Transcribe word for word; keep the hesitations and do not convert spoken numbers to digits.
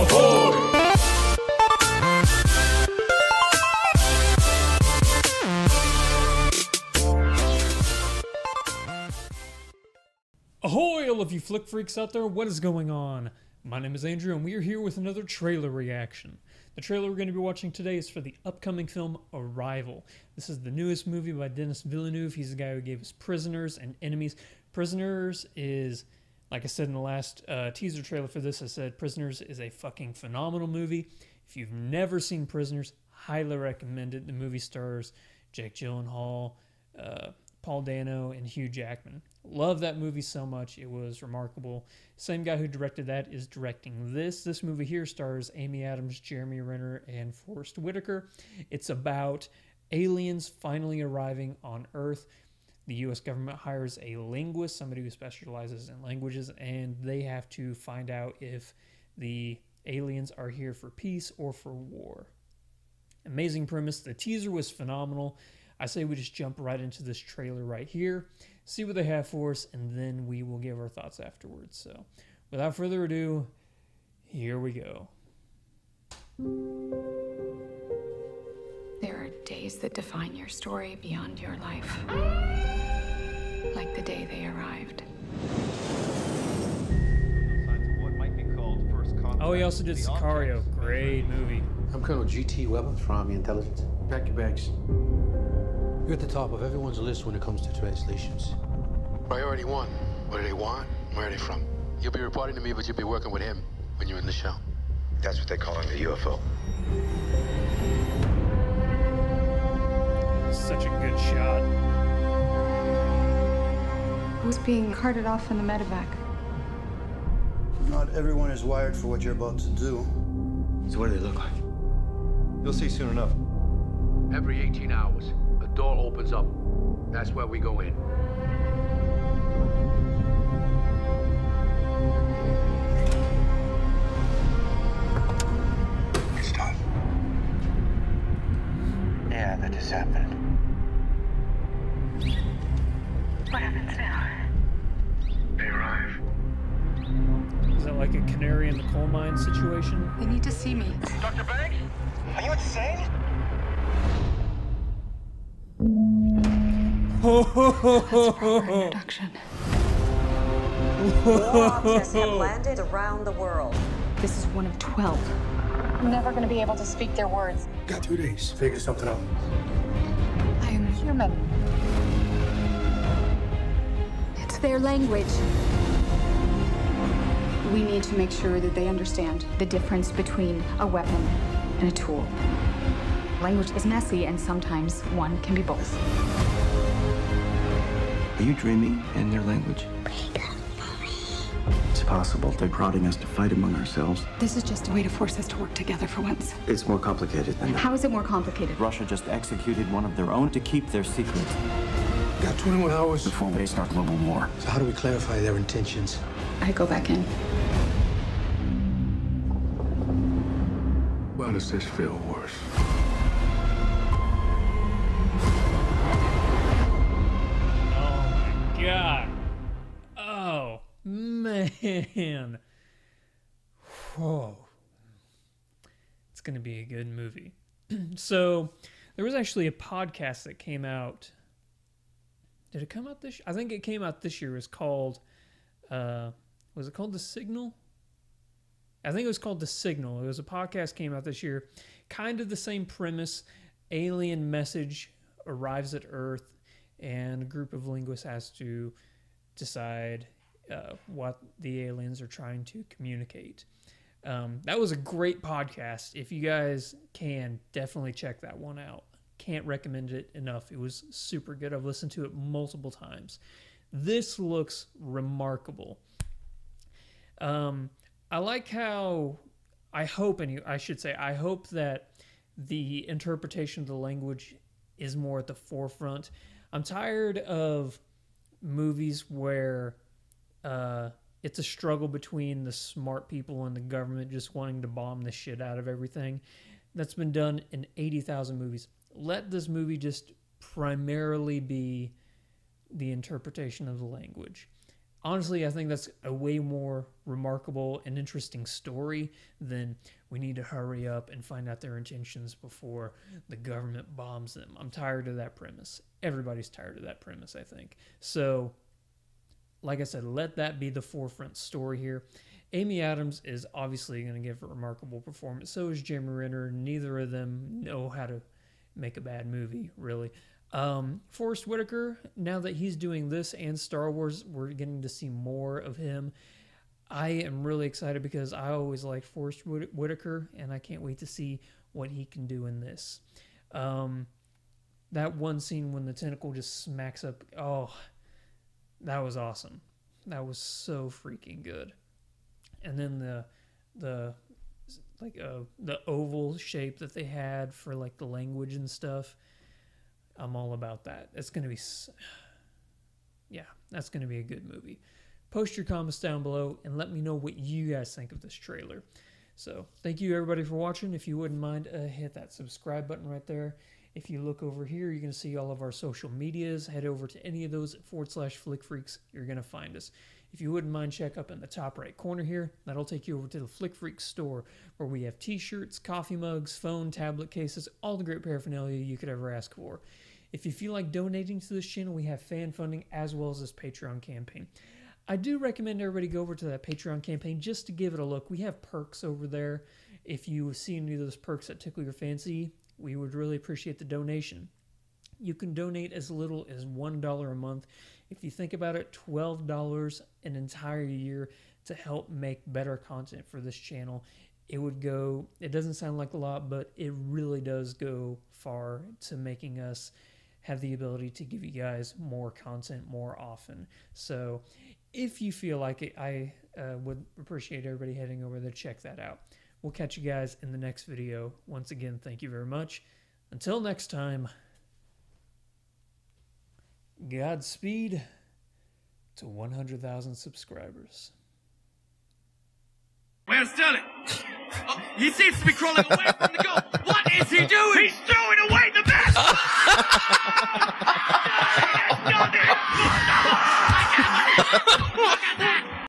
Ahoy! Ahoy, all of you flick freaks out there, what is going on? My name is Andrew, and we are here with another trailer reaction. The trailer we're going to be watching today is for the upcoming film Arrival. This is the newest movie by Denis Villeneuve. He's the guy who gave us Prisoners and Enemies. Prisoners is, like I said in the last uh, teaser trailer for this, I said Prisoners is a fucking phenomenal movie. If you've never seen Prisoners, highly recommend it. The movie stars Jake Gyllenhaal, uh, Paul Dano, and Hugh Jackman. Love that movie so much. It was remarkable. Same guy who directed that is directing this. This movie here stars Amy Adams, Jeremy Renner, and Forrest Whitaker. It's about aliens finally arriving on Earth. The U S government hires a linguist, somebody who specializes in languages, and they have to find out if the aliens are here for peace or for war. Amazing premise. The teaser was phenomenal. I say we just jump right into this trailer right here, see what they have for us, and then we will give our thoughts afterwards. So, without further ado, here we go. There are days that define your story beyond your life. Like the day they arrived. Oh, he also did Sicario. Great movie. I'm Colonel G T Weber from Army Intelligence. Pack your bags. You're at the top of everyone's list when it comes to translations. Priority one. What do they want? Where are they from? You'll be reporting to me, but you'll be working with him when you're in the show. That's what they call him, the U F O. Such a good shot. Who's being carted off in the medevac? Not everyone is wired for what you're about to do. So what do they look like? You'll see soon enough. Every eighteen hours, a door opens up. That's where we go in. It's tough. Yeah, that just happened. What happens now? They arrive. Is that like a canary in the coal mine situation? They need to see me. Doctor Banks? Are you insane? Introduction. Objects have landed around the world. This is one of twelve. I'm never going to be able to speak their words. Got two days. Figure something out. I am human. It's their language. We need to make sure that they understand the difference between a weapon and a tool. Language is messy, and sometimes one can be both. Are you dreaming in their language? It's possible they're prodding us to fight among ourselves. This is just a way to force us to work together for once. It's more complicated than that. How is it more complicated? Russia just executed one of their own to keep their secret Got twenty-one hours. before they start global war. So how do we clarify their intentions? I go back in. Why does this feel worse? Oh my god. Oh man. Whoa. It's gonna be a good movie. So there was actually a podcast that came out. Did it come out this year? I think it came out this year. It was called uh was it called The Signal? I think it was called The Signal. It was a podcast came out this year. Kind of the same premise. Alien message arrives at Earth, and a group of linguists has to decide uh, what the aliens are trying to communicate. Um, that was a great podcast. If you guys can, definitely check that one out. Can't recommend it enough. It was super good. I've listened to it multiple times. This looks remarkable. Um, I like how, I hope, and I should say, I hope that the interpretation of the language is more at the forefront. I'm tired of movies where uh, it's a struggle between the smart people and the government just wanting to bomb the shit out of everything. That's been done in eighty thousand movies. Let this movie just primarily be the interpretation of the language. honestly, I think that's a way more remarkable and interesting story than we need to hurry up and find out their intentions before the government bombs them. I'm tired of that premise. Everybody's tired of that premise, I think. So, like I said, let that be the forefront story here. Amy Adams is obviously going to give a remarkable performance. So is Jeremy Renner. Neither of them know how to make a bad movie, really. Um, Forrest Whitaker, now that he's doing this and Star Wars, we're getting to see more of him. I am really excited because I always liked Forrest Whitaker, and I can't wait to see what he can do in this. Um, that one scene when the tentacle just smacks up, oh, that was awesome. That was so freaking good. And then the the like uh, the oval shape that they had for like the language and stuff. I'm all about that. It's gonna be, yeah, that's gonna be a good movie. Post your comments down below and let me know what you guys think of this trailer. So thank you everybody for watching. If you wouldn't mind, uh, hit that subscribe button right there. If you look over here, you're gonna see all of our social medias. Head over to any of those forward slash Flick Freaks. You're gonna find us. If you wouldn't mind, check up in the top right corner here. That'll take you over to the Flick Freaks store, where we have t-shirts, coffee mugs, phone, tablet cases, all the great paraphernalia you could ever ask for. If you feel like donating to this channel, we have fan funding as well as this Patreon campaign. I do recommend everybody go over to that Patreon campaign just to give it a look. We have perks over there. If you see any of those perks that tickle your fancy, we would really appreciate the donation. You can donate as little as one dollar a month. If you think about it, twelve dollars an entire year to help make better content for this channel. It would go, it doesn't sound like a lot, but it really does go far to making us have the ability to give you guys more content more often. So if you feel like it, I uh, would appreciate everybody heading over there to check that out. We'll catch you guys in the next video. Once again, thank you very much. Until next time, Godspeed to one hundred thousand subscribers. Where's Sterling? Oh, he seems to be crawling away from the goal. What is he doing? He's doing